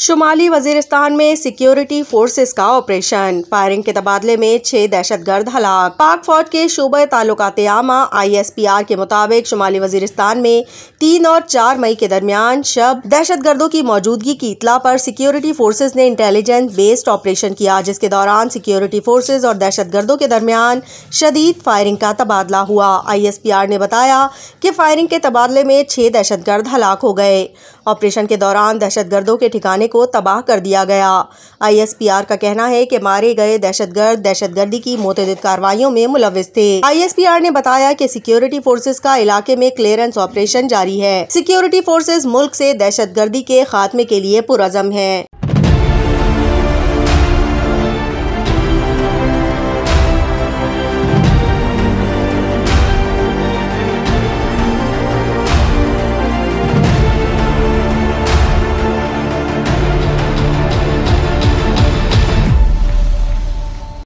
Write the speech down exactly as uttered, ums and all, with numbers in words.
शुमाली वजीरिस्तान में security forces का operation. Firing के तबादले में छह दहशतगर्द हलाक। पाक फौज के शोबे ताल्लुकात आमा आई एस पी आर के मुताबिक शुमाली वजीरिस्तान में तीन और चार मई के दरमियान शब दहशतगर्दों की मौजूदगी की इतला पर सिक्योरिटी फोर्सेस ने इंटेलिजेंस बेस्ड ऑपरेशन किया, जिसके दौरान सिक्योरिटी फोर्सेस और दहशतगर्दों के दरमियान शदीद फायरिंग का तबादला हुआ। आई एस पी आर ने बताया कि फायरिंग के तबादले में छह दहशतगर्द हलाक हो गए। ऑपरेशन के दौरान दहशतगर्दों के ठिकाने को तबाह कर दिया गया। आई एस पी आर का कहना है कि मारे गए दहशतगर्द दहशतगर्दी की मुतअद्दिद कार्रवाइयों में मुलव्विस थे। आई एस पी आर ने बताया कि सिक्योरिटी फोर्सेस का इलाके में क्लियरेंस ऑपरेशन जारी है। सिक्योरिटी फोर्सेस मुल्क से दहशतगर्दी के खात्मे के लिए पुरअज़म है।